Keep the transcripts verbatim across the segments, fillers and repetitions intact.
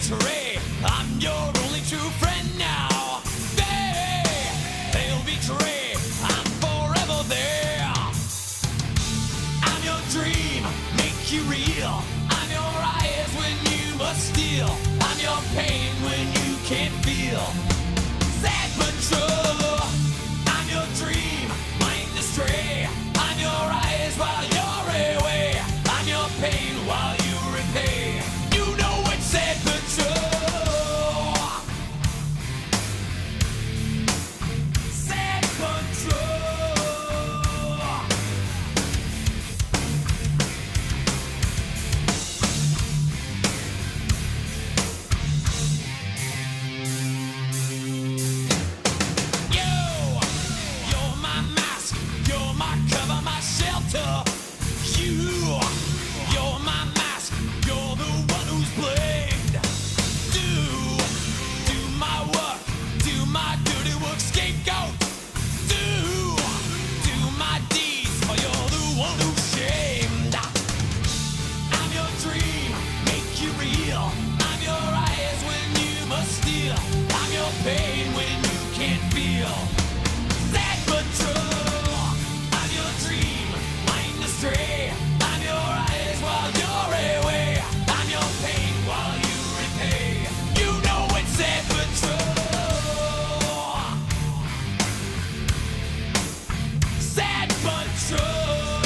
betray. I'm your only true friend now. They, they'll betray. I'm forever there. I'm your dream, make you real. I'm your eyes when you must steal. I'm your pain when you can't feel. Sad but true. I'm your dream, mind astray. I'm your eyes while you're away. I'm your pain while you repay. You know it's sad but true. Sad but true. Pain when you can't feel. Sad but true. I'm your dream, mind astray. I'm your eyes while you're away. I'm your pain while you repay. You know it's sad but true. Sad but true.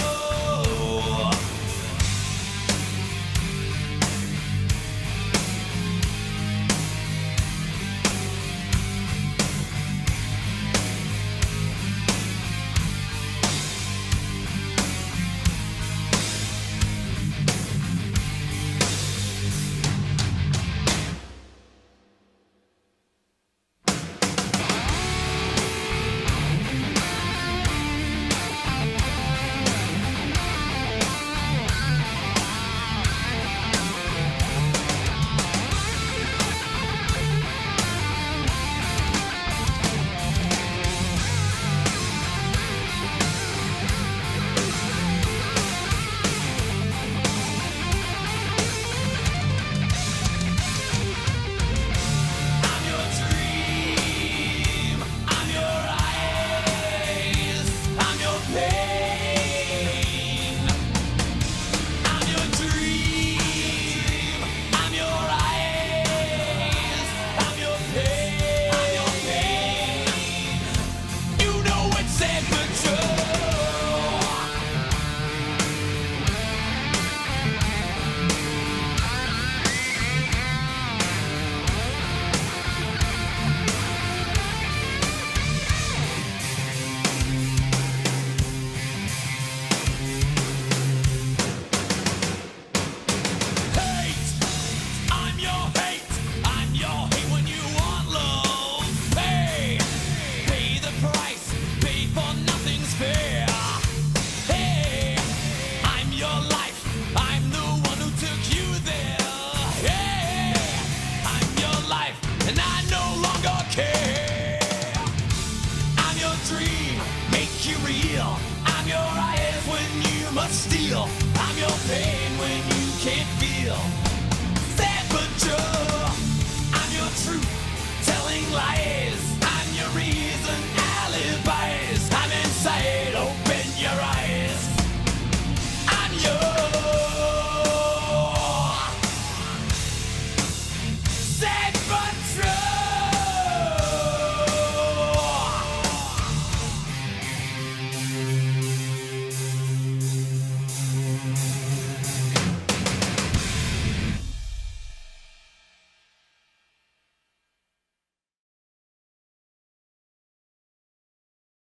Steal. I'm your pain when you can't feel. Sad but true. I'm your truth, telling lies.